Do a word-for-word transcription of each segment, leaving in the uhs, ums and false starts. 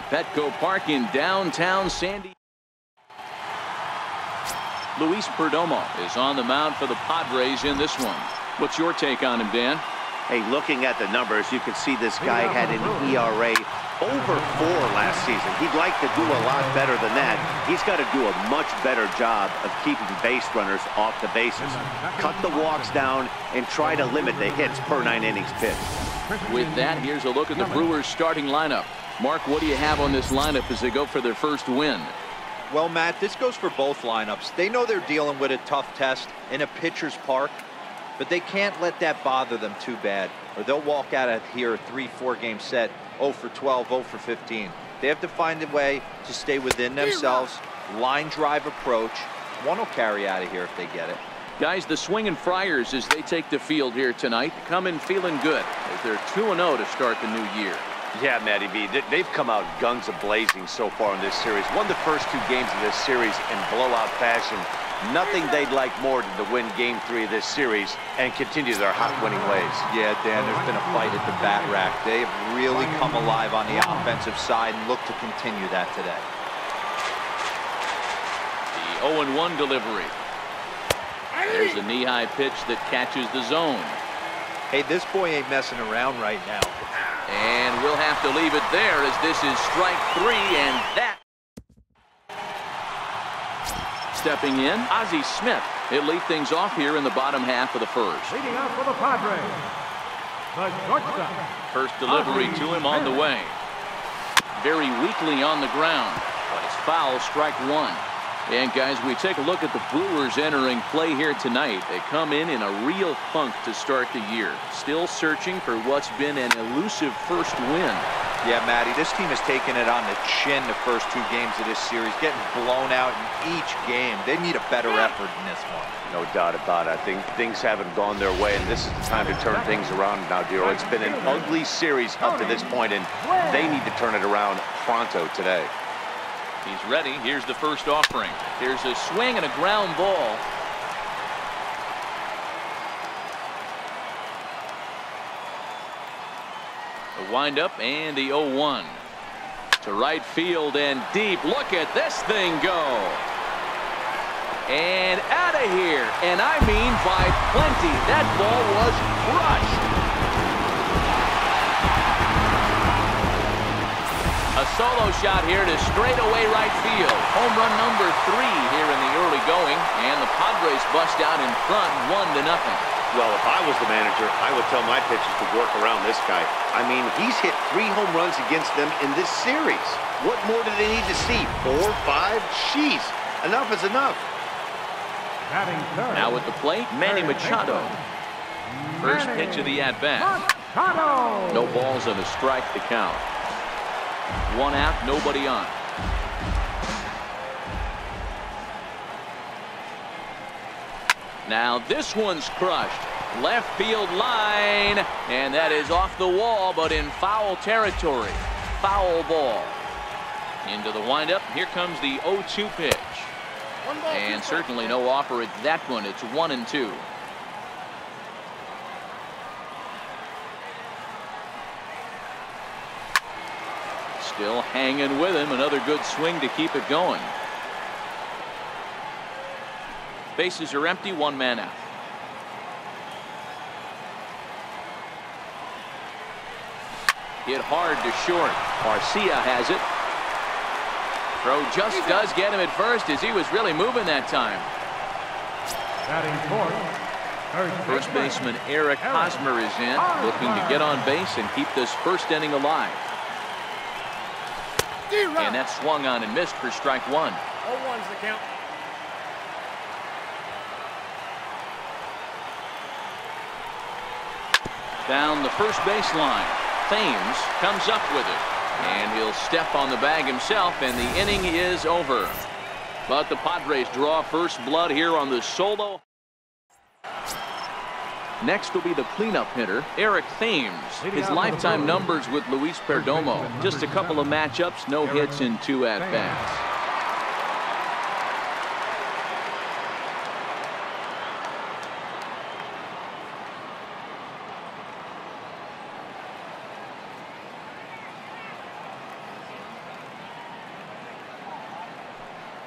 Petco Park in downtown San Diego. Luis Perdomo is on the mound for the Padres in this one. What's your take on him, Dan? Hey, looking at the numbers, you can see this guy had an E R A over four last season. He'd like to do a lot better than that. He's got to do a much better job of keeping base runners off the bases. Cut the walks down and try to limit the hits per nine innings pitched. With that, here's a look at the Brewers starting lineup. Mark, what do you have on this lineup as they go for their first win? Well, Matt, this goes for both lineups. They know they're dealing with a tough test in a pitcher's park, but they can't let that bother them too bad, or they'll walk out of here a three four game set, oh for twelve, oh for fifteen. They have to find a way to stay within themselves, line drive approach. One will carry out of here if they get it. Guys, the Swinging Friars, as they take the field here tonight, come in feeling good as they're two and oh to start the new year. Yeah, Matty B, they've come out guns a-blazing so far in this series. Won the first two games of this series in blowout fashion. Nothing they'd like more than to win game three of this series and continue their hot winning ways. Yeah, Dan, there's been a fight at the bat rack. They have really come alive on the offensive side and look to continue that today. The oh and one delivery. There's a knee-high pitch that catches the zone. Hey, this boy ain't messing around right now. And we'll have to leave it there as this is strike three, and that. Stepping in, Ozzie Smith. He'll lead things off here in the bottom half of the first. Leading off for the Padres, the shortstop. First delivery to him on the way. Very weakly on the ground, but it's foul, strike one. And guys, we take a look at the Brewers entering play here tonight. They come in in a real funk to start the year. Still searching for what's been an elusive first win. Yeah, Matty, this team has taken it on the chin the first two games of this series, getting blown out in each game. They need a better effort in this one. No doubt about it. I think things haven't gone their way, and this is the time to turn things around now, Dero. It's been an ugly series up to this point, and they need to turn it around pronto today. He's ready. Here's the first offering. There's a swing and a ground ball. The windup and the oh one. To right field and deep. Look at this thing go. And out of here. And I mean by plenty. That ball was crushed. A solo shot here to straightaway right field. Home run number three here in the early going, and the Padres bust out in front one to nothing. Well, if I was the manager, I would tell my pitchers to work around this guy. I mean, he's hit three home runs against them in this series. What more do they need to see? Four, five? Jeez, enough is enough. Now at the plate, Manny Machado. First pitch of the at-bat. No balls and a strike to count. One out, nobody on. Now this one's crushed. Left field line, and that is off the wall, but in foul territory. Foul ball. Into the windup. Here comes the oh two pitch. And certainly no offer at that one. It's one and two. Still hanging with him. Another good swing to keep it going. Bases are empty. One man out. Hit hard to short. Garcia has it. Throw just does get him at first as he was really moving that time. First baseman Eric Hosmer is in, looking to get on base and keep this first inning alive. And that swung on and missed for strike one. oh one's the count. Down the first baseline. Thames comes up with it. And he'll step on the bag himself, and the inning is over. But the Padres draw first blood here on the solo. Next will be the cleanup hitter, Eric Thames. His lifetime numbers with Luis Perdomo. Just a couple of matchups, no hits in two at-bats.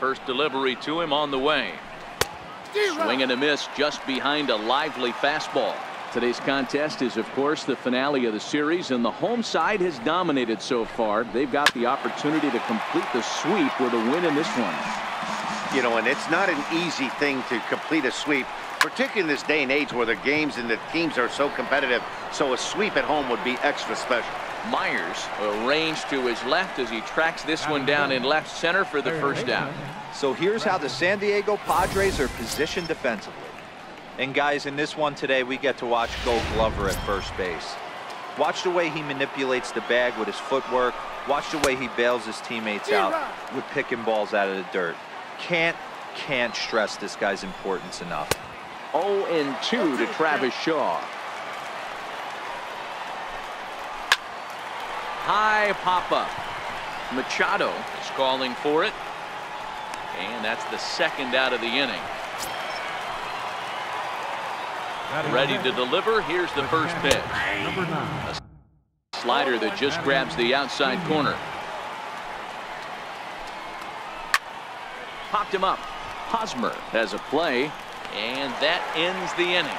First delivery to him on the way. Swing and a miss just behind a lively fastball. Today's contest is, of course, the finale of the series, and the home side has dominated so far. They've got the opportunity to complete the sweep with a win in this one. You know, and it's not an easy thing to complete a sweep, particularly in this day and age where the games and the teams are so competitive. So a sweep at home would be extra special. Myers arranged to his left as he tracks this one down in left center for the first out. So here's how the San Diego Padres are positioned defensively. And guys, in this one today, we get to watch Gold Glover at first base. Watch the way he manipulates the bag with his footwork. Watch the way he bails his teammates out with picking balls out of the dirt. Can't, can't stress this guy's importance enough. oh and two to Travis Shaw. High pop-up. Machado is calling for it. And that's the second out of the inning. Ready to deliver. Here's the first pitch. A slider that just grabs the outside corner. Popped him up. Hosmer has a play, and that ends the inning.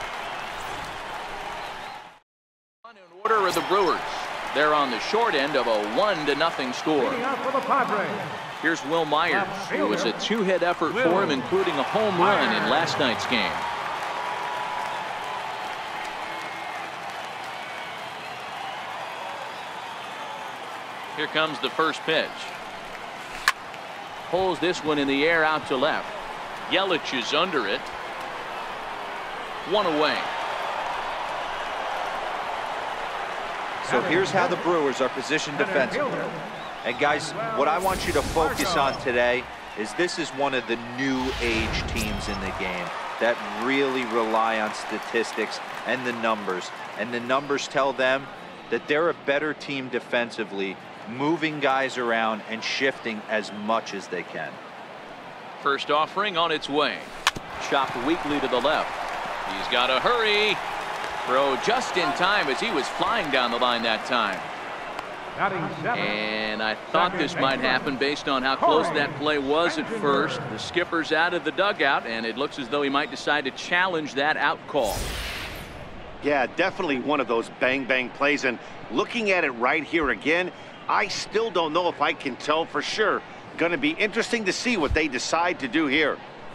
On in order are the Brewers. They're on the short end of a one to nothing score. Here's Will Myers. It was a two-hit effort for him, including a home run in last night's game. Here comes the first pitch. Pulls this one in the air out to left. Yelich is under it. One away. So here's how the Brewers are positioned defensively. And guys, what I want you to focus on today is this is one of the new age teams in the game that really rely on statistics and the numbers. And the numbers tell them that they're a better team defensively, moving guys around and shifting as much as they can. First offering on its way. Chopped weakly to the left. He's got to hurry. Throw just in time as he was flying down the line that time. And I thought this might happen based on how close that play was at first. The skipper's out of the dugout, and it looks as though he might decide to challenge that out call. Yeah, definitely one of those bang-bang plays. And looking at it right here again, I still don't know if I can tell for sure. Going to be interesting to see what they decide to do here.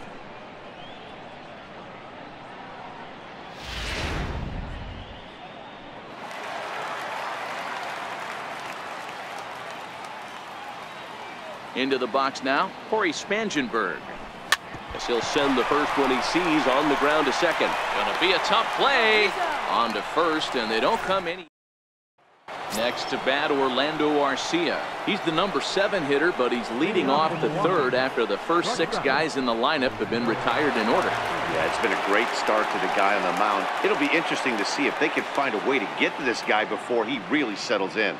Into the box now, Corey Spangenberg. As he'll send the first one he sees on the ground to second. Gonna be a tough play. On to first, and they don't come any. Next to bat, Orlando Arcia. He's the number seven hitter, but he's leading off the third after the first six guys in the lineup have been retired in order. Yeah, it's been a great start to the guy on the mound. It'll be interesting to see if they can find a way to get to this guy before he really settles in.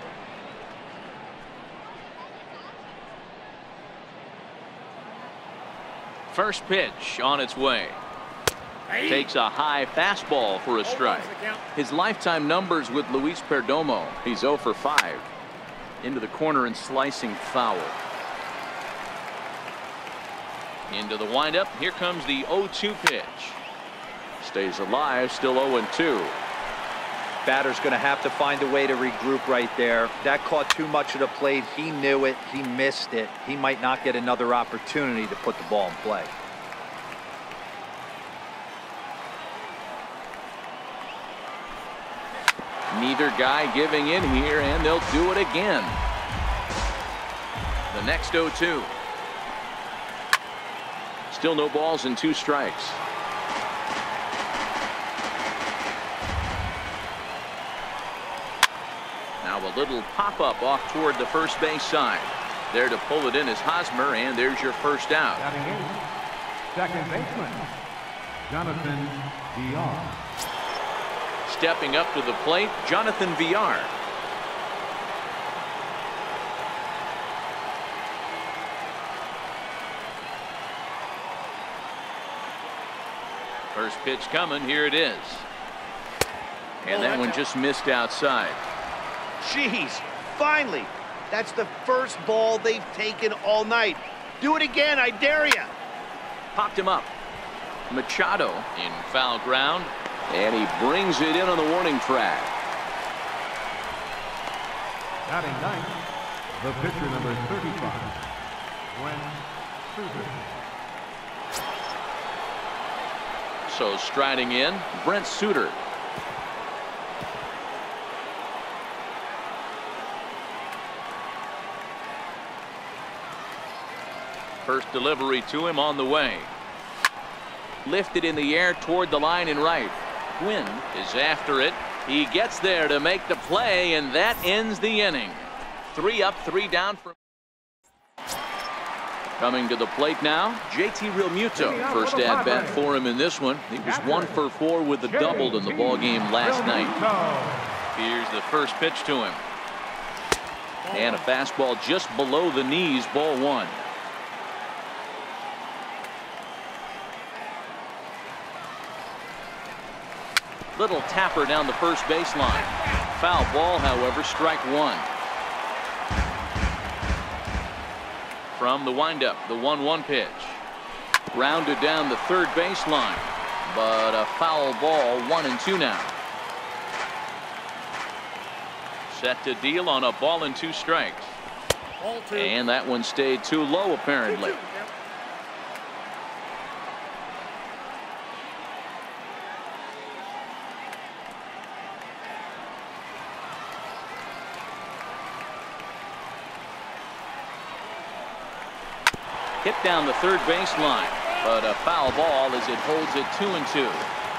First pitch on its way. Takes a high fastball for a strike. His lifetime numbers with Luis Perdomo. He's oh for five. Into the corner and slicing foul. Into the windup. Here comes the oh two pitch. Stays alive, still oh and two. Batter's going to have to find a way to regroup right there. That caught too much of the plate. He knew it. He missed it. He might not get another opportunity to put the ball in play. Neither guy giving in here, and they'll do it again. The next oh two. Still no balls and two strikes. Now a little pop-up off toward the first base side. There to pull it in is Hosmer, and there's your first out. Second baseman, Jonathan Villar. Stepping up to the plate, Jonathan Villar. First pitch coming, here it is. And that one just missed outside. Jeez, finally. That's the first ball they've taken all night. Do it again, I dare you. Popped him up. Machado in foul ground, and he brings it in on the warning track. Batting ninth, the pitcher number thirty-five, Gwen Suter. So striding in, Brent Suter. First delivery to him on the way. Lifted in the air toward the line and right. Quinn is after it. He gets there to make the play, and that ends the inning. Three up, three down for. Coming to the plate now, J T Realmuto. First at bat for him in this one. He was one for four with the double in the ball game last night. Here's the first pitch to him. And a fastball just below the knees, ball one. Little tapper down the first baseline. Foul ball, however, strike one. From the windup, the one one pitch. Rounded down the third baseline, but a foul ball, one and two now. Set to deal on a ball and two strikes. And that one stayed too low, apparently. Hit down the third baseline, but a foul ball as it holds it two and two.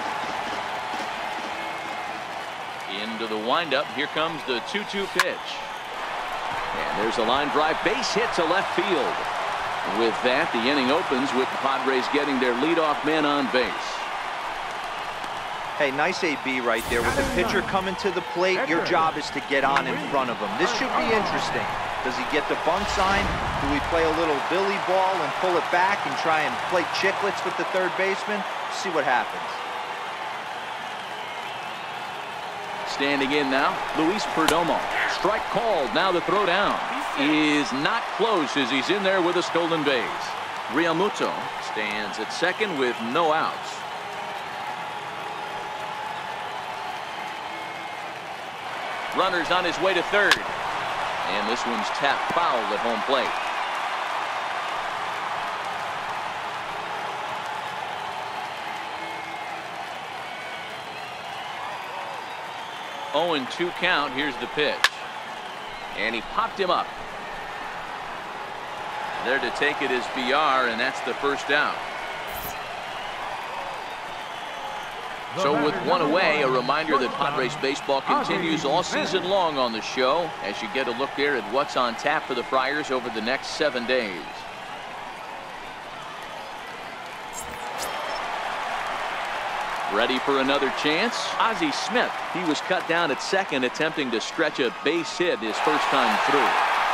Into the windup. Here comes the two two pitch. And there's a line drive, base hit to left field. With that, the inning opens with the Padres getting their leadoff man on base. Hey, nice A B right there. With the pitcher coming to the plate, your job is to get on in front of him. This should be interesting. Does he get the bunt sign? Do we play a little billy ball and pull it back and try and play chicklets with the third baseman? See what happens. Standing in now, Luis Perdomo. Strike called. Now the throw down is not close as he's in there with a stolen base. Realmuto stands at second with no outs. Runner's on his way to third. And this one's tapped foul at home plate. oh and two count. Here's the pitch. And he popped him up. There to take it is B R, and that's the first out. So with one away, a reminder that Padres baseball continues all season long on the show as you get a look there at what's on tap for the Friars over the next seven days. Ready for another chance? Ozzie Smith. He was cut down at second attempting to stretch a base hit his first time through.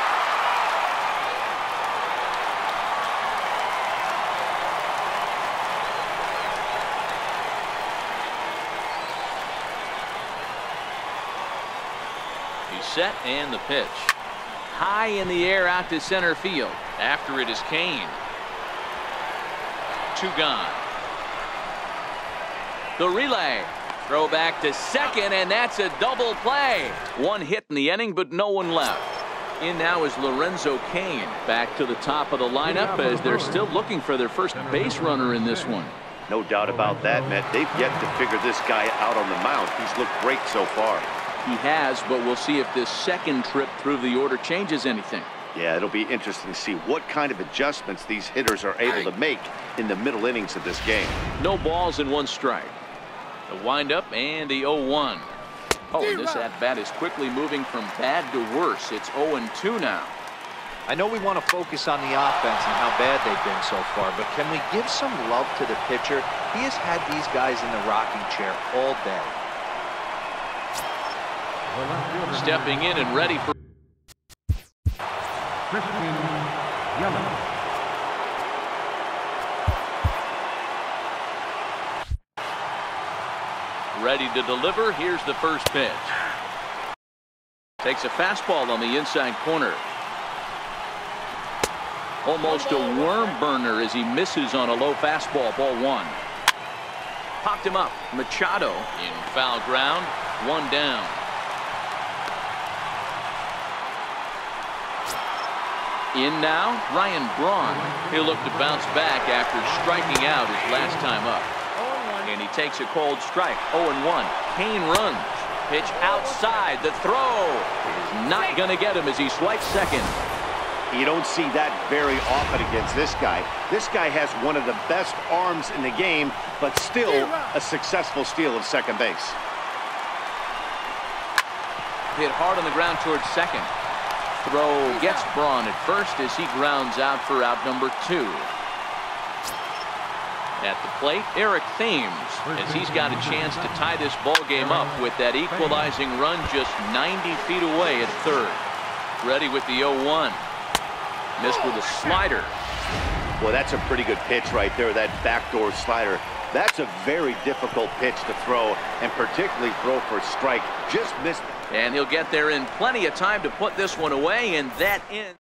Set and the pitch. High in the air out to center field. After it is Kane. Two gone. The relay. Throw back to second, and that's a double play. One hit in the inning, but no one left. In now is Lorenzo Cain. Back to the top of the lineup as they're still looking for their first base runner in this one. No doubt about that, Matt. They've yet to figure this guy out on the mound. He's looked great so far. He has, but we'll see if this second trip through the order changes anything. Yeah, it'll be interesting to see what kind of adjustments these hitters are able to make in the middle innings of this game. No balls and one strike. The windup and the oh one. Oh, and this at-bat is quickly moving from bad to worse. It's oh and two now. I know we want to focus on the offense and how bad they've been so far, but can we give some love to the pitcher? He has had these guys in the rocking chair all day. Stepping in and ready for Christian Yelich. ready to deliver. Here's the first pitch. Takes a fastball on the inside corner. Almost a worm burner as he misses on a low fastball. Ball one. Popped him up. Machado in foul ground. One down. In now, Ryan Braun. He'll look to bounce back after striking out his last time up. And he takes a cold strike. oh and one. Kane runs. Pitch outside. The throw is not going to get him as he swipes second. You don't see that very often against this guy. This guy has one of the best arms in the game, but still a successful steal of second base. Hit hard on the ground towards second. Throw gets Braun at first as he grounds out for out number two. At the plate, Eric Thames, as he's got a chance to tie this ball game up with that equalizing run just ninety feet away at third. Ready with the oh one. Missed with a slider. Well, that's a pretty good pitch right there, that backdoor slider. That's a very difficult pitch to throw, and particularly throw for a strike. Just missed. And he'll get there in plenty of time to put this one away, and that ends.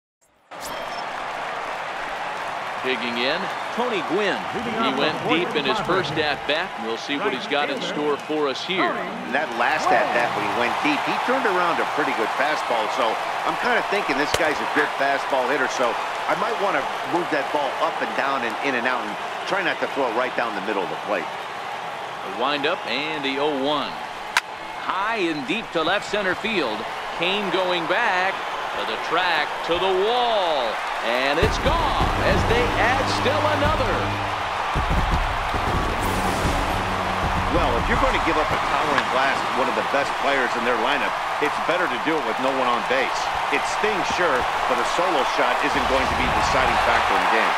Digging in, Tony Gwynn. He went deep in his first at-bat. We'll see what he's got in store for us here. That last at-bat when he went deep, he turned around a pretty good fastball. So I'm kind of thinking this guy's a good fastball hitter. So I might want to move that ball up and down and in and out and try not to throw it right down the middle of the plate. The windup and the oh one. High and deep to left center field. Kane going back to the track, to the wall. And it's gone as they add still another. Well, if you're going to give up a towering blast to one of the best players in their lineup, it's better to do it with no one on base. It stings, sure, but a solo shot isn't going to be the deciding factor in the game.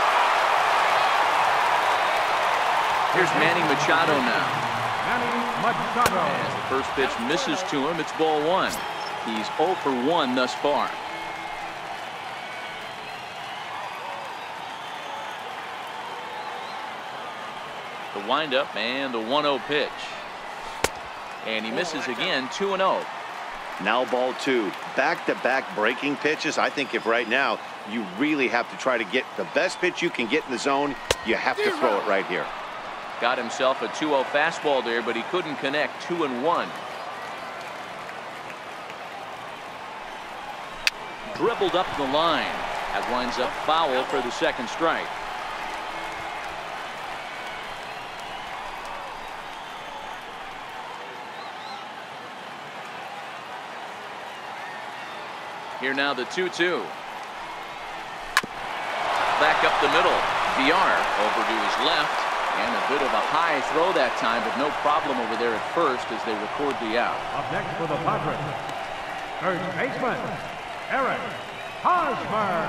Here's Manny Machado now. Manny Machado. As the first pitch misses to him, it's ball one. He's oh for one thus far. The windup and the one oh pitch. And he misses again, two and oh. Now ball two. Back-to-back breaking pitches. I think if right now you really have to try to get the best pitch you can get in the zone, you have to throw it right here. Got himself a two oh fastball there, but he couldn't connect. Two and one. Dribbled up the line. That winds up foul for the second strike. Here now the two two. Back up the middle. V R over to his left. And a bit of a high throw that time, but no problem over there at first as they record the out. Up next for the Padres, third baseman, Eric Hosmer.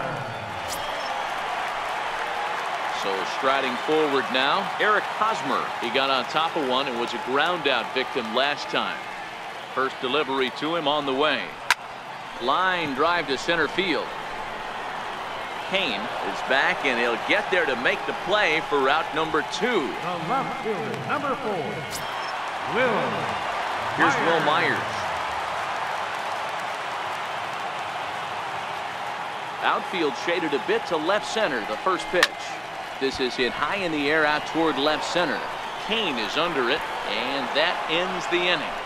So striding forward now, Eric Hosmer. He got on top of one and was a ground out victim last time. First delivery to him on the way. Line drive to center field. Kane is back, and he'll get there to make the play for route number two. The left fielder, number four, Will. Here's Will Myers. Outfield shaded a bit to left center, the first pitch. This is hit high in the air out toward left center. Kane is under it, and that ends the inning.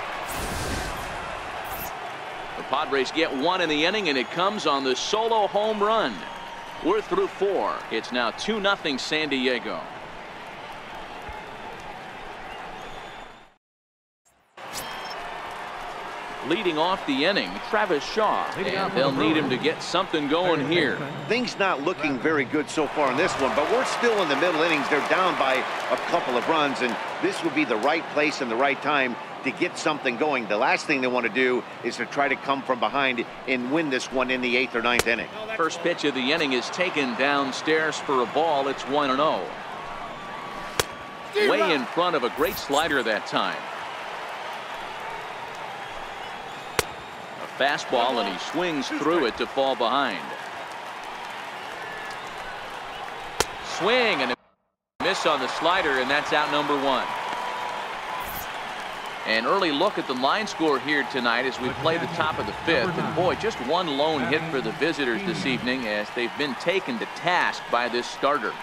The Padres get one in the inning, and it comes on the solo home run. We're through four. It's now two nothing San Diego. Leading off the inning, Travis Shaw, and they'll need him to get something going here. Things not looking very good so far in this one, but we're still in the middle innings. They're down by a couple of runs, and this would be the right place and the right time to get something going. The last thing they want to do is to try to come from behind and win this one in the eighth or ninth inning. First pitch of the inning is taken downstairs for a ball. It's one and oh. Way in front of a great slider that time. A fastball, and he swings through it to fall behind. Swing and a miss on the slider, and that's out number one. An early look at the line score here tonight as we play the top of the fifth. And boy, just one lone hit for the visitors this evening as they've been taken to task by this starter.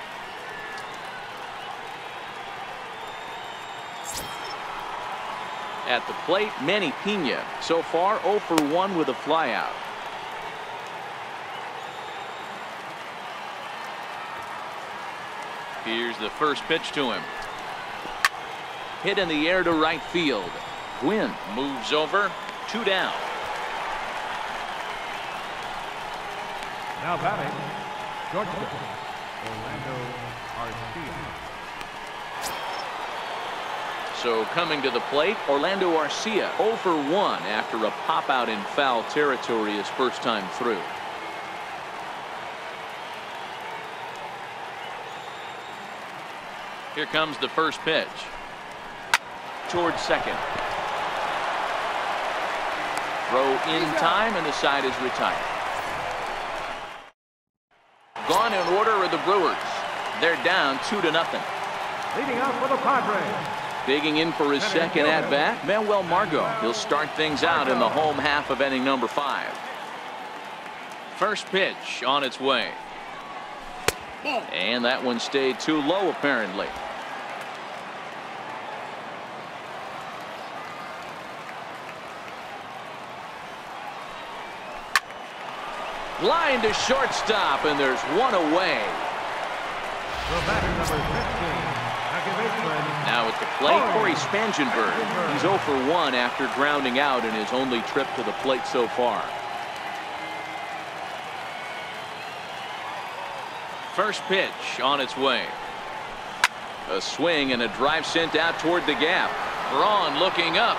At the plate, Manny Pena. So far, oh for one with a flyout. Here's the first pitch to him. Hit in the air to right field. Gwynn moves over. Two down. Now batting, shortstop, Orlando Arcia. So coming to the plate, Orlando Arcia oh for one after a pop out in foul territory his first time through. Here comes the first pitch. Towards second. Throw in time, and the side is retired. Gone in order are the Brewers. They're down two to nothing. Leading off for the Padres. Digging in for his second at bat, Manuel Margot. He'll start things out in the home half of inning number five. First pitch on its way. And that one stayed too low apparently. Line to shortstop, and there's one away. The batter number fifteen, second baseman. Now at the plate, Corey Spangenberg. He's oh for one after grounding out in his only trip to the plate so far. First pitch on its way. A swing and a drive sent out toward the gap. Braun looking up.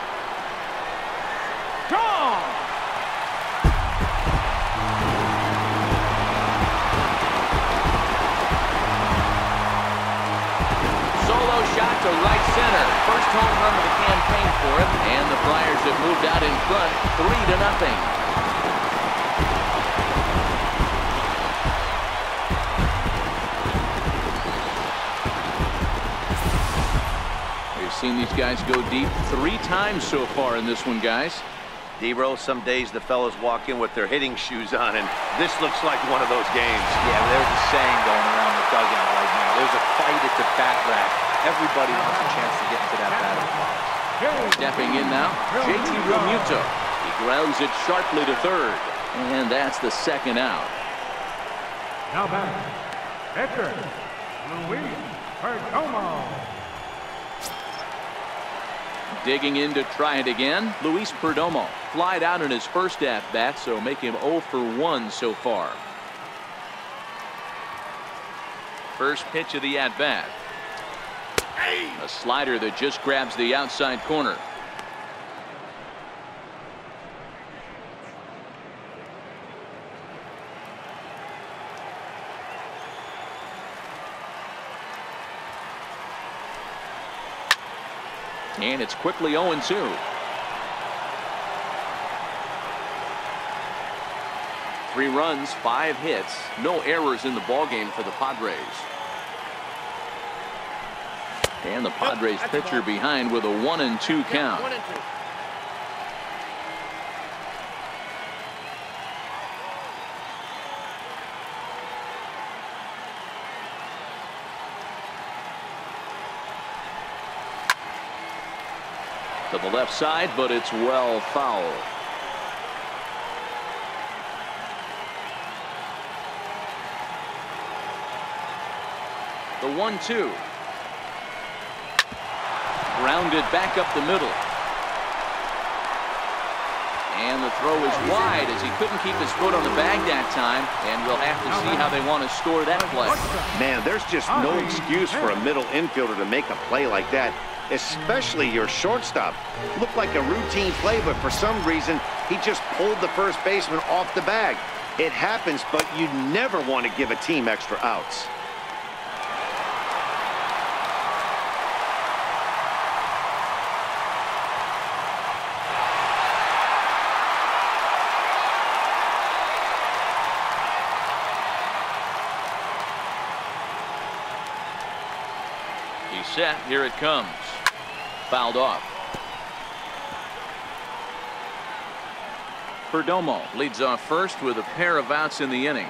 Gone! Solo shot to right center. First home run of the campaign for him, and the Friars have moved out in front three to nothing. We've seen these guys go deep three times so far in this one, guys. D-Row, some days the fellas walk in with their hitting shoes on, and this looks like one of those games. Yeah, there's a saying going around the dugout right now. There's a fight at the bat rack. Everybody wants a chance to get into that batting box. Stepping in now, J T Realmuto. He grounds it sharply to third, and that's the second out. Now back, Edgar Luis Perdomo. Digging in to try it again, Luis Perdomo. Flied out in his first at-bat, so make him oh for one so far. First pitch of the at-bat. A slider that just grabs the outside corner. And it's quickly oh and two. Three runs, five hits, no errors in the ballgame for the Padres. And the Padres pitcher behind with a one and two count. One and two. To the left side, but it's well foul. The one two. Grounded back up the middle. And the throw is wide as he couldn't keep his foot on the bag that time, and we'll have to see how they want to score that play. Man, there's just no excuse for a middle infielder to make a play like that, especially your shortstop. Looked like a routine play, but for some reason, he just pulled the first baseman off the bag. It happens, but you never want to give a team extra outs. He's set. Here it comes. Fouled off. Perdomo leads off first with a pair of outs in the inning.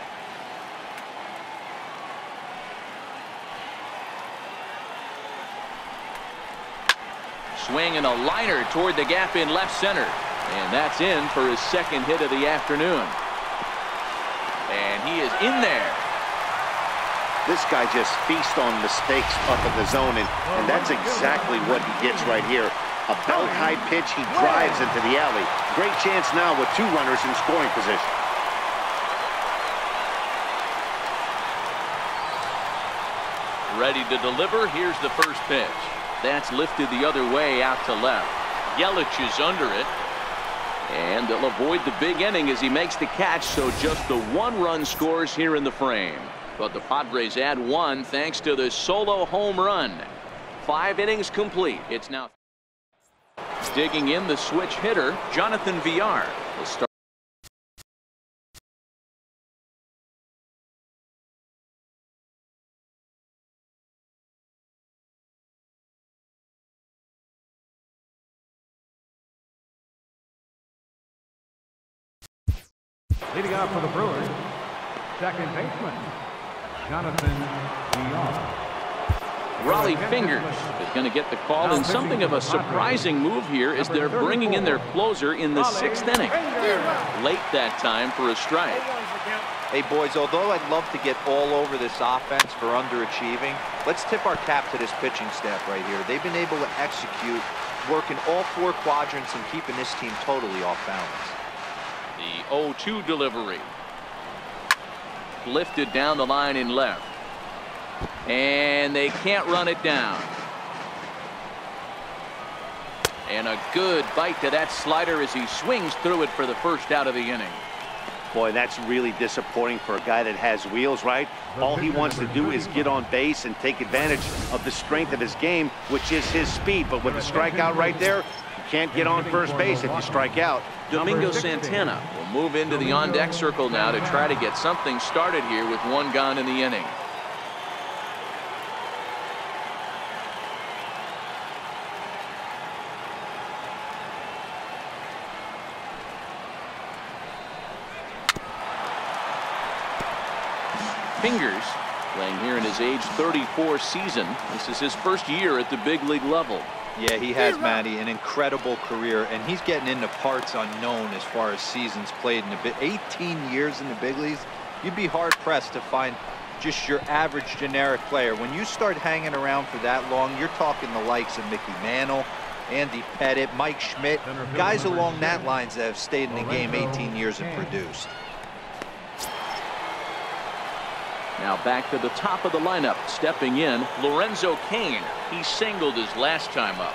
Swing and a liner toward the gap in left center. And that's in for his second hit of the afternoon. And he is in there. This guy just feasts on mistakes up in the zone, and, and that's exactly what he gets right here. A belt-high pitch, he drives into the alley. Great chance now with two runners in scoring position. Ready to deliver. Here's the first pitch. That's lifted the other way out to left. Yelich is under it. And they'll avoid the big inning as he makes the catch, so just the one run scores here in the frame. But the Padres add one thanks to the solo home run. Five innings complete. It's now digging in the switch hitter, Jonathan Villar. Will start. Leading off for the Brewers, second baseman, Jonathan Villar. Raleigh Fingers is going to get the call, and something of a surprising move here is they're bringing in their closer in the sixth inning. Late that time for a strike. Hey, boys, although I'd love to get all over this offense for underachieving, let's tip our cap to this pitching staff right here. They've been able to execute, working all four quadrants and keeping this team totally off balance. The oh two delivery. Lifted down the line in left. And they can't run it down. And a good bite to that slider as he swings through it for the first out of the inning. Boy, that's really disappointing for a guy that has wheels, right? All he wants to do is get on base and take advantage of the strength of his game, which is his speed. But with the strikeout right there, you can't get on first base if you strike out. Domingo Santana will move into the on-deck circle now to try to get something started here with one gone in the inning. Fingers playing here in his age thirty-four season. This is his first year at the big league level. Yeah, he has, Matty, an incredible career, and he's getting into parts unknown as far as seasons played in the big. eighteen years in the big leagues. You'd be hard pressed to find just your average generic player. When you start hanging around for that long, you're talking the likes of Mickey Mantle, Andy Pettit, Mike Schmidt, guys along that lines that have stayed in the game eighteen years and produced. Now back to the top of the lineup, stepping in, Lorenzo Cain. He singled his last time up.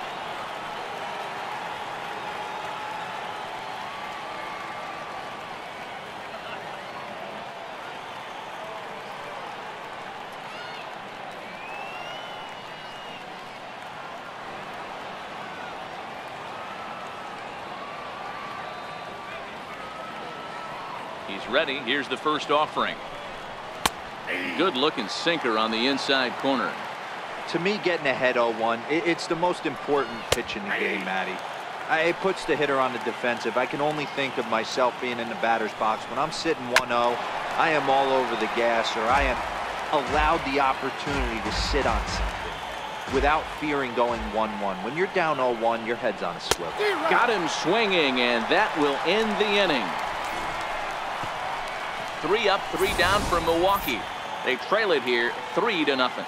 He's ready. Here's the first offering. Good looking sinker on the inside corner. To me, getting ahead oh one, it's the most important pitch in the game, Matty. It puts the hitter on the defensive. I can only think of myself being in the batter's box. When I'm sitting one oh, I am all over the gas, or I am allowed the opportunity to sit on something without fearing going one one. When you're down oh one, your head's on a swivel. Got him swinging, and that will end the inning. Three up, three down for Milwaukee. They trail it here three to nothing.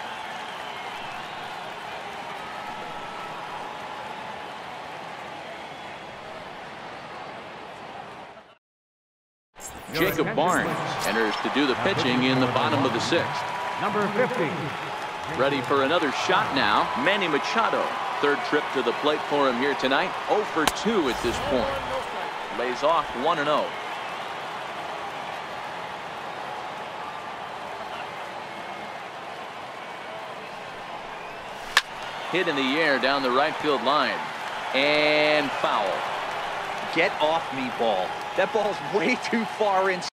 Jacob Barnes enters to do the pitching in the bottom of the sixth. Number fifty. Ready for another shot now, Manny Machado. Third trip to the plate for him here tonight. oh for two at this point. Lays off one and oh. Hit in the air down the right field line. And foul. Get off me, ball. That ball's way too far inside.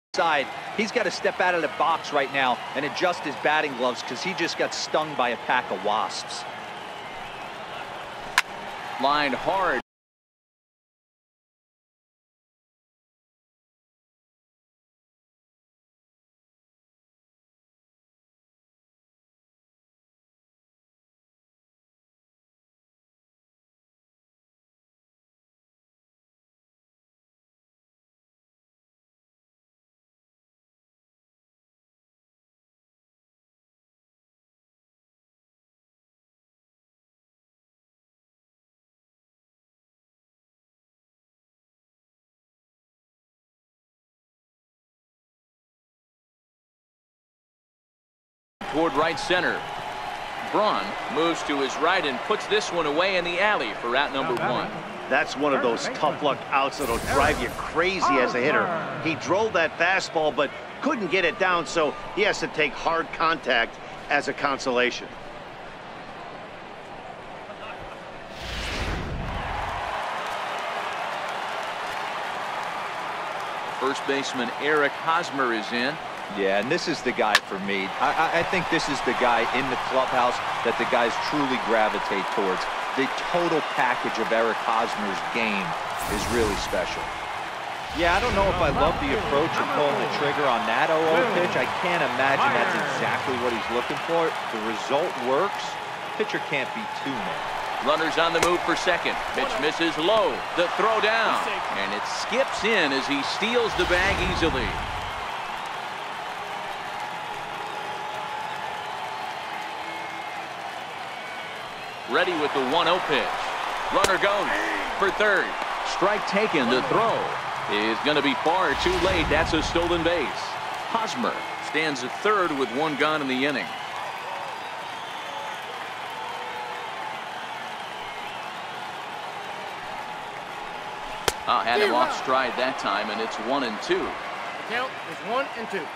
Side, he's got to step out of the box right now and adjust his batting gloves because he just got stung by a pack of wasps. Lined hard. Toward right center. Braun moves to his right and puts this one away in the alley for out number one. That's one of those tough luck outs that'll drive you crazy as a hitter. He drove that fastball but couldn't get it down, so he has to take hard contact as a consolation. First baseman Eric Hosmer is in. Yeah, and this is the guy for me. I, I think this is the guy in the clubhouse that the guys truly gravitate towards. The total package of Eric Hosmer's game is really special. Yeah, I don't know if I love the approach of pulling the trigger on that oh oh pitch. I can't imagine that's exactly what he's looking for. The result works. Pitcher can't be too mad. Runners on the move for second. Pitch misses low. The throw down. And it skips in as he steals the bag easily. Ready with the one oh pitch. Runner goes for third. Strike taken. The throw is going to be far too late. That's a stolen base. Hosmer stands at third with one gone in the inning. I had him off stride that time, and it's one and two. The count is one and two.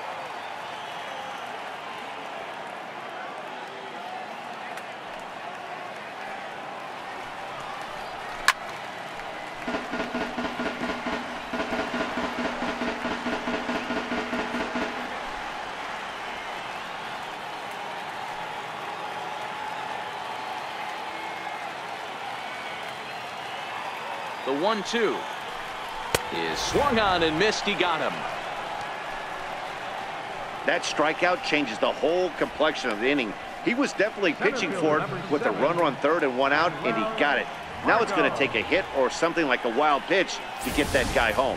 The one two is swung on and missed. He got him. That strikeout changes the whole complexion of the inning. He was definitely pitching for it with a runner on third and one out, and he got it. Now it's going to take a hit or something like a wild pitch to get that guy home.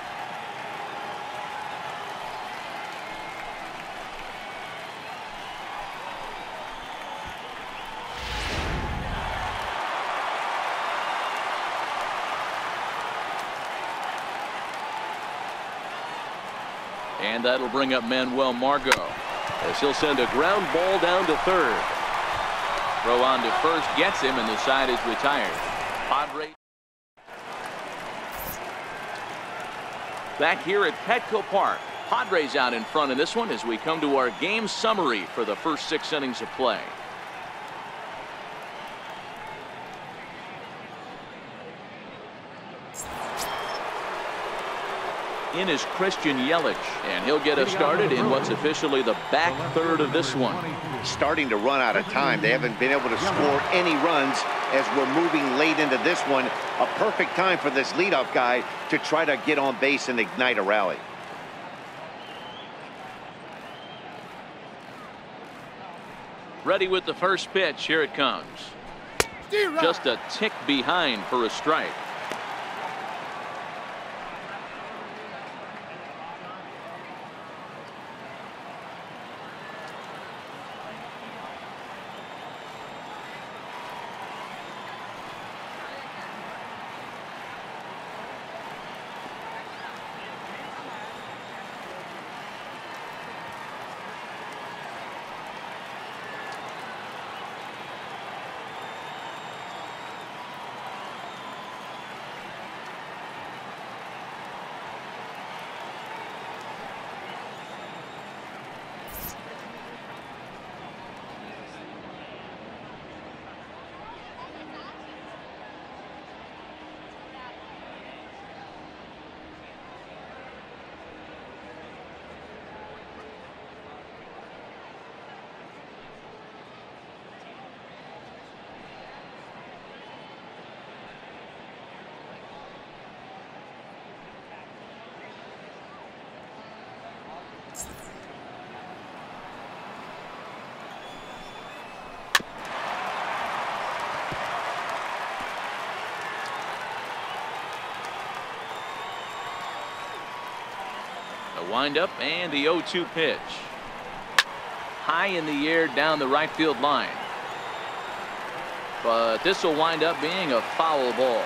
And that'll bring up Manuel Margot as he'll send a ground ball down to third. Throw on to first gets him, and the side is retired. Padres back here at Petco Park. Padres out in front in this one as we come to our game summary for the first six innings of play. In is Christian Yelich, and he'll get us started in what's officially the back third of this one. Starting to run out of time. They haven't been able to score any runs as we're moving late into this one. A perfect time for this leadoff guy to try to get on base and ignite a rally. Ready with the first pitch. Here it comes. Just a tick behind for a strike. windup and the oh two pitch. High in the air down the right field line. But this will wind up being a foul ball.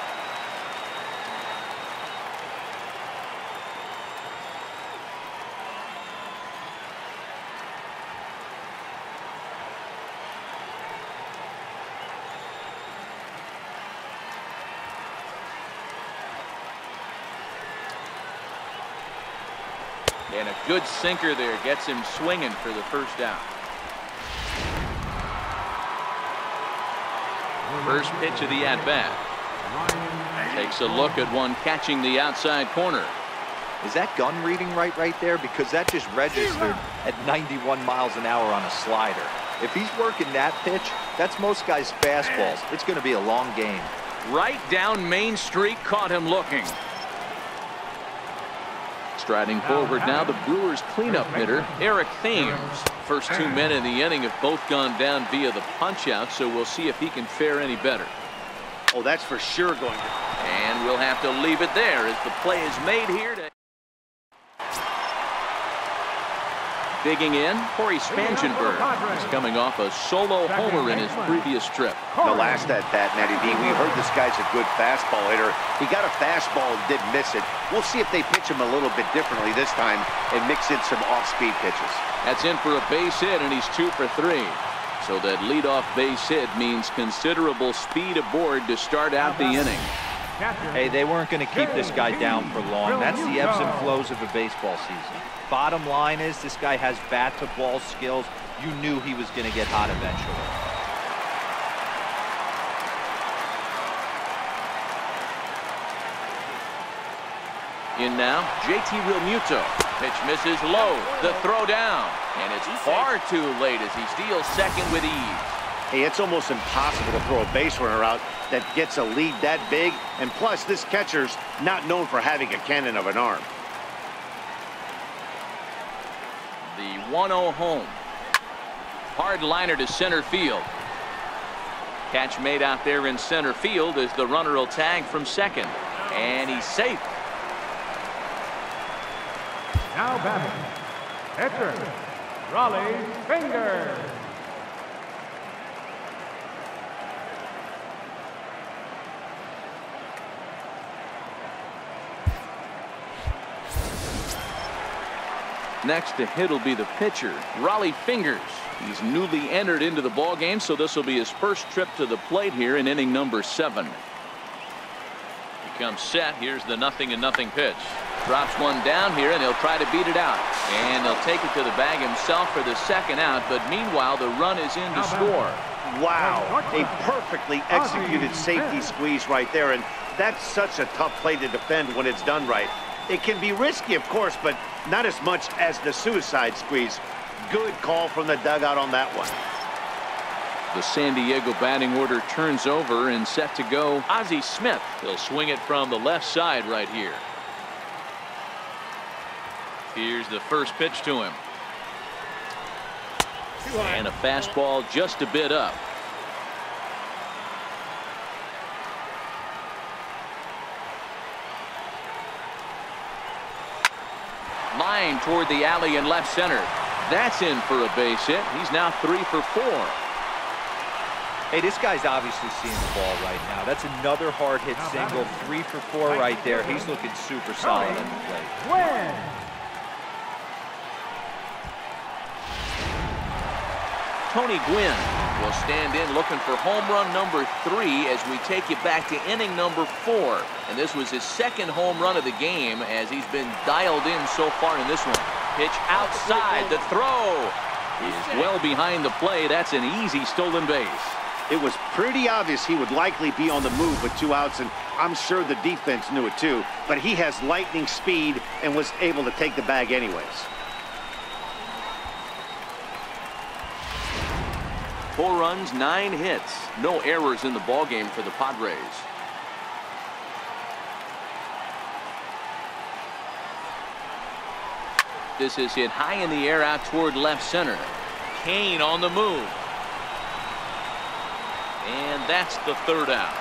And a good sinker there gets him swinging for the first down. First pitch of the at-bat. Takes a look at one catching the outside corner. Is that gun reading right right there? Because that just registered at ninety-one miles an hour on a slider. If he's working that pitch, that's most guys' fastballs. It's going to be a long game. Right down Main Street, caught him looking. Striding forward now, the Brewers cleanup hitter, Eric Thames. First two men in the inning have both gone down via the punch-out, so we'll see if he can fare any better. Oh, that's for sure going to. And we'll have to leave it there as the play is made here. To digging in, Corey Spangenberg is coming off a solo homer in his previous trip. The last at bat, Matty D, we heard this guy's a good fastball hitter. He got a fastball and did miss it. We'll see if they pitch him a little bit differently this time and mix in some off-speed pitches. That's in for a base hit, and he's two for three. So that leadoff base hit means considerable speed aboard to start out the inning. Hey, they weren't going to keep this guy down for long. That's the ebbs and flows of a baseball season. Bottom line is this guy has bat-to-ball skills. You knew he was going to get hot eventually. In now, J T Realmuto. Pitch misses low. The throw down. And it's far too late as he steals second with ease. Hey, it's almost impossible to throw a base runner out that gets a lead that big. And plus, this catcher's not known for having a cannon of an arm. The one oh home. Hard liner to center field. Catch made out there in center field as the runner will tag from second. And he's safe. Now batting, pitcher, Raleigh Fingers. Next to hit will be the pitcher, Raleigh Fingers. He's newly entered into the ball game, so this will be his first trip to the plate here in inning number seven. He comes set. Here's the nothing and nothing pitch. Drops one down here, and he'll try to beat it out. And he'll take it to the bag himself for the second out, but meanwhile, the run is in to score. Wow, a perfectly executed safety squeeze right there, and that's such a tough play to defend when it's done right. It can be risky, of course, but not as much as the suicide squeeze. Good call from the dugout on that one. The San Diego batting order turns over and set to go. Ozzie Smith. He'll swing it from the left side right here. Here's the first pitch to him. And a fastball just a bit up. Line toward the alley in left center. That's in for a base hit. He's now three for four. Hey, this guy's obviously seeing the ball right now. That's another hard hit single. Three for four right there. He's looking super solid on the plate. Win. Tony Gwynn will stand in looking for home run number three as we take you back to inning number four. And this was his second home run of the game as he's been dialed in so far in this one. Pitch outside. The throw is well behind the play. That's an easy stolen base. It was pretty obvious he would likely be on the move with two outs, and I'm sure the defense knew it too. But he has lightning speed and was able to take the bag anyways. Four runs, nine hits, no errors in the ballgame for the Padres. This is hit high in the air out toward left center. Kane on the move. And that's the third out.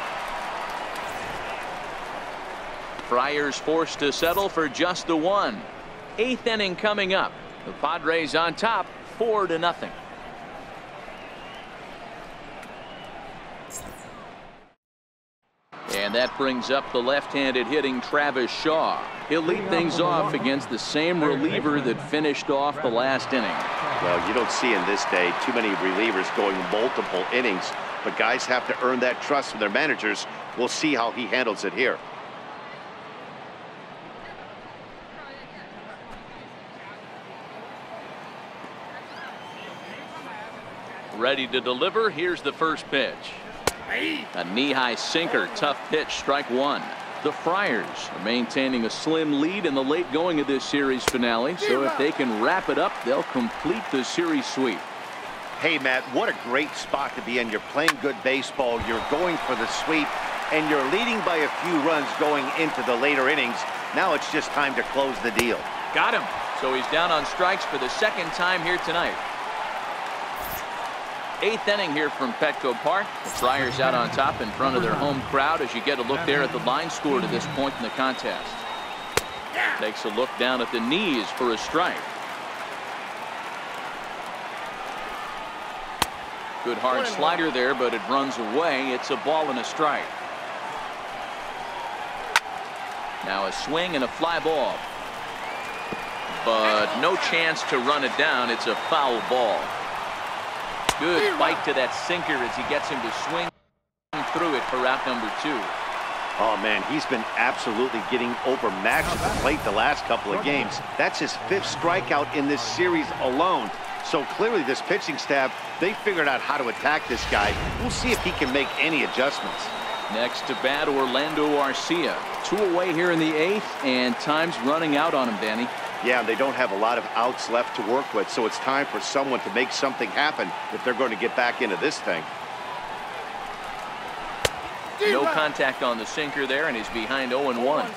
Friars forced to settle for just the one. Eighth inning coming up. The Padres on top, four to nothing. And that brings up the left-handed hitting Travis Shaw. He'll lead things off against the same reliever that finished off the last inning. Well, you don't see in this day too many relievers going multiple innings, but guys have to earn that trust from their managers. We'll see how he handles it here. Ready to deliver. Here's the first pitch. A knee-high sinker. Tough pitch. Strike one. The Friars are maintaining a slim lead in the late going of this series finale. So if they can wrap it up, they'll complete the series sweep. Hey, Matt, what a great spot to be in. You're playing good baseball. You're going for the sweep, and you're leading by a few runs going into the later innings. Now it's just time to close the deal. Got him. So he's down on strikes for the second time here tonight. Eighth inning here from Petco Park. The Friars out on top in front of their home crowd as you get a look there at the line score to this point in the contest. Takes a look down at the knees for a strike. Good hard slider there, but it runs away. It's a ball and a strike. Now a swing and a fly ball. But no chance to run it down. It's a foul ball. Good bite to that sinker as he gets him to swing through it for out number two. Oh, man, he's been absolutely getting overmatched at the plate the last couple of games. That's his fifth strikeout in this series alone. So clearly this pitching staff, they figured out how to attack this guy. We'll see if he can make any adjustments. Next to bat, Orlando Arcia. Two away here in the eighth, and time's running out on him, Danny. Yeah, they don't have a lot of outs left to work with, so it's time for someone to make something happen if they're going to get back into this thing. No contact on the sinker there, and he's behind oh and one.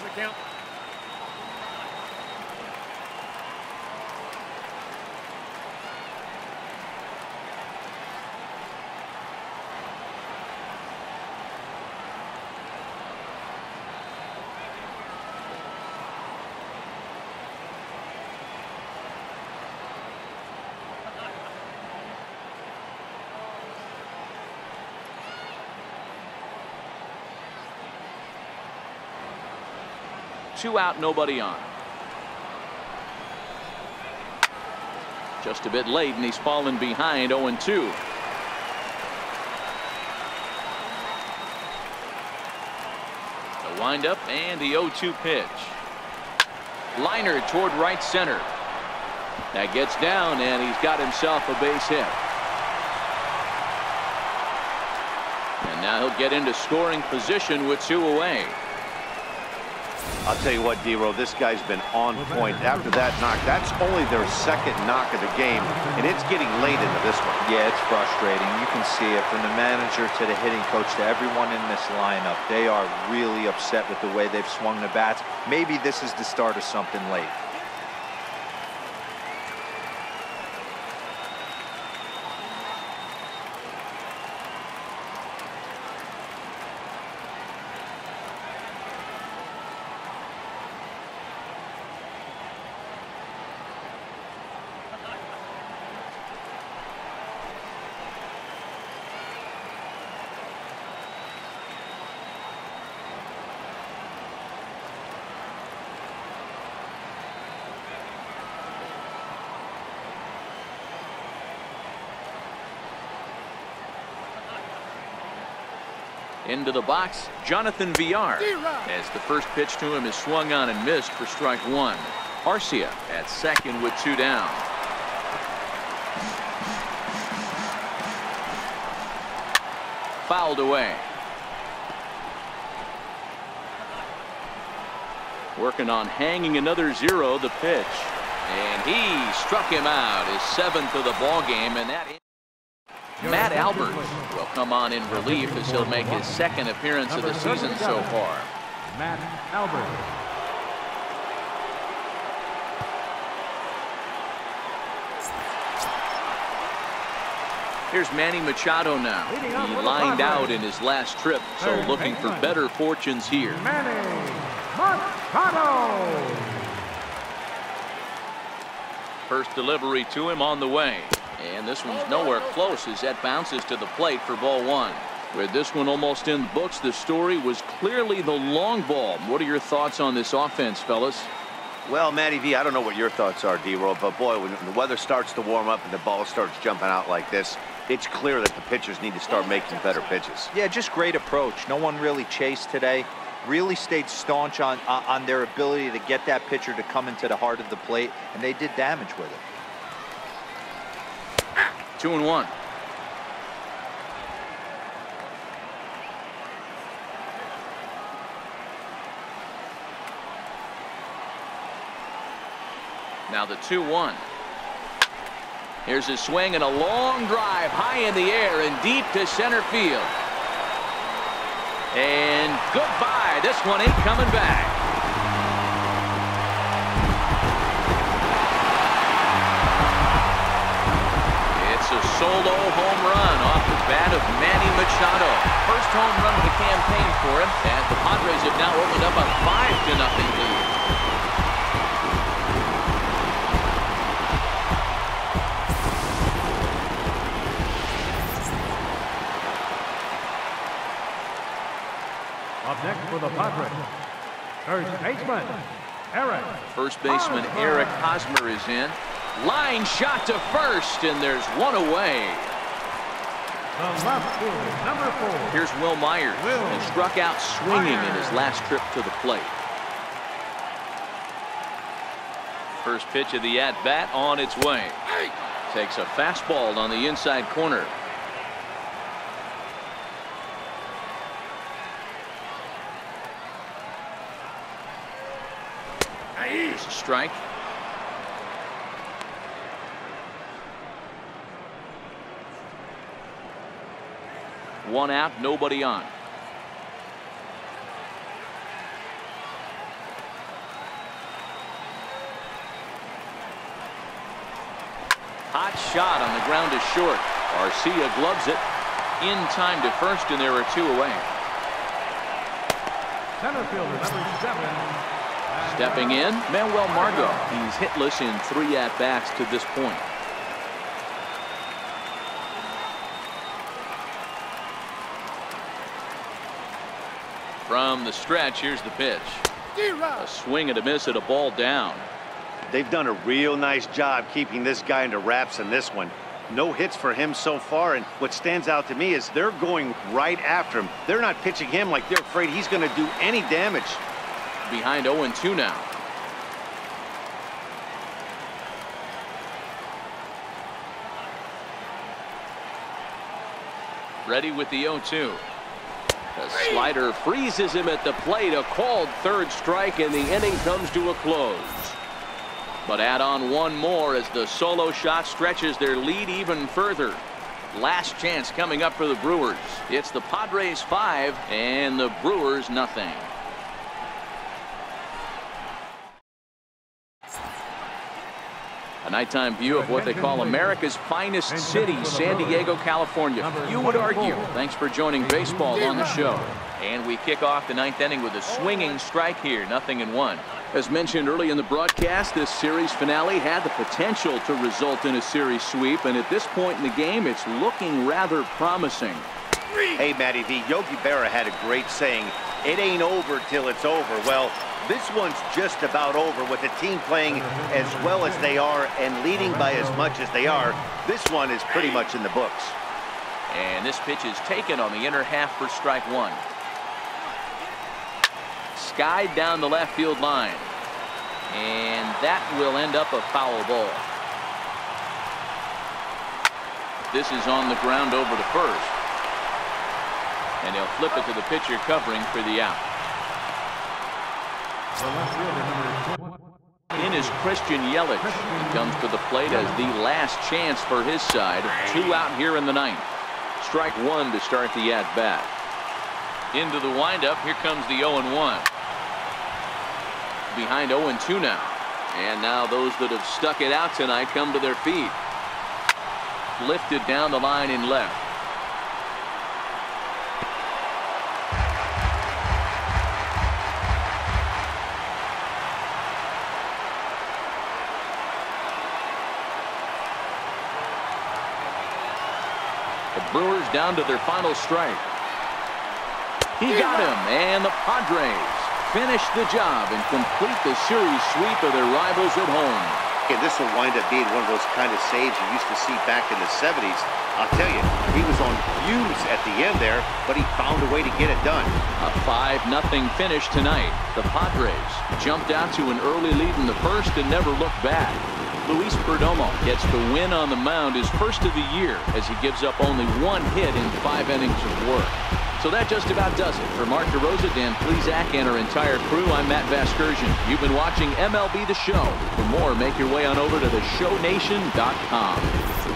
Two out, nobody on. Just a bit late, and he's fallen behind oh and two. The windup and the oh two pitch. Liner toward right center. That gets down, and he's got himself a base hit. And now he'll get into scoring position with two away. I'll tell you what, D-Row, this guy's been on point. After that knock, that's only their second knock of the game, and it's getting late into this one. Yeah, it's frustrating. You can see it from the manager to the hitting coach to everyone in this lineup. They are really upset with the way they've swung the bats. Maybe this is the start of something late. Into the box, Jonathan Villar, as the first pitch to him is swung on and missed for strike one. Arcia at second with two down. Fouled away. Working on hanging another zero, the pitch. And he struck him out, his seventh of the ball game, and that Matt Albert will come on in relief as he'll make his second appearance of the season so far. Matt Albert. Here's Manny Machado now. He lined out in his last trip, so looking for better fortunes here. Manny Machado. First delivery to him on the way. And this one's nowhere close as that bounces to the plate for ball one. With this one almost in the books, the story was clearly the long ball. What are your thoughts on this offense, fellas? Well, Matty V, I don't know what your thoughts are, D-Roll, but boy, when the weather starts to warm up and the ball starts jumping out like this, it's clear that the pitchers need to start making better pitches. Yeah, just great approach. No one really chased today. Really stayed staunch on, uh, on their ability to get that pitcher to come into the heart of the plate, and they did damage with it. Two and one. Now the two one. Here's a swing and a long drive high in the air and deep to center field. And goodbye. This one ain't coming back. It's a solo home run off the bat of Manny Machado. First home run of the campaign for him, and the Padres have now opened up a five to nothing lead. Up next for the Padres, first baseman, Eric. First baseman Eric Hosmer is in. Line shot to first, and there's one away. The left fielder, number four. Here's Will Myers, Will and struck out swinging in his last trip to the plate. First pitch of the at-bat on its way. Takes a fastball on the inside corner. Here's a strike. One out, nobody on. Hot shot on the ground is short. Garcia gloves it in time to first, and there are two away. Center fielder, number seven. Stepping in, Manuel Margot. He's hitless in three at-bats to this point. From the stretch, here's the pitch. A swing and a miss at a ball down. They've done a real nice job keeping this guy into wraps in this one. No hits for him so far, and what stands out to me is they're going right after him. They're not pitching him like they're afraid he's going to do any damage. Behind oh and two now. Ready with the oh two. The slider freezes him at the plate. A called third strike, and the inning comes to a close. But add on one more as the solo shot stretches their lead even further. Last chance coming up for the Brewers. It's the Padres five and the Brewers nothing. A nighttime view of what they call America's finest city, San Diego, California. You would argue. Thanks for joining baseball on the show. And we kick off the ninth inning with a swinging strike here, nothing in one. As mentioned early in the broadcast, this series finale had the potential to result in a series sweep, and at this point in the game, it's looking rather promising. Hey, Matty V, Yogi Berra had a great saying, it ain't over till it's over. Well, this one's just about over with the team playing as well as they are and leading by as much as they are. This one is pretty much in the books. And this pitch is taken on the inner half for strike one. Skied down the left field line. And that will end up a foul ball. This is on the ground over to first. And they'll flip it to the pitcher covering for the out. In is Christian Yelich. He comes to the plate as the last chance for his side. Two out here in the ninth. Strike one to start the at-bat. Into the windup, here comes the oh and one. Behind oh and two now. And now those that have stuck it out tonight come to their feet. Lifted down the line in left. The Brewers down to their final strike. He got him, and the Padres finish the job and complete the series sweep of their rivals at home. And this will wind up being one of those kind of saves you used to see back in the seventies. I'll tell you, he was on fumes at the end there, but he found a way to get it done. A five nothing finish tonight. The Padres jumped out to an early lead in the first and never looked back. Luis Perdomo gets the win on the mound, his first of the year, as he gives up only one hit in five innings of work. So that just about does it. For Mark DeRosa, Dan Plesac, and our entire crew, I'm Matt Vasgersian. You've been watching M L B The Show. For more, make your way on over to the show nation dot com.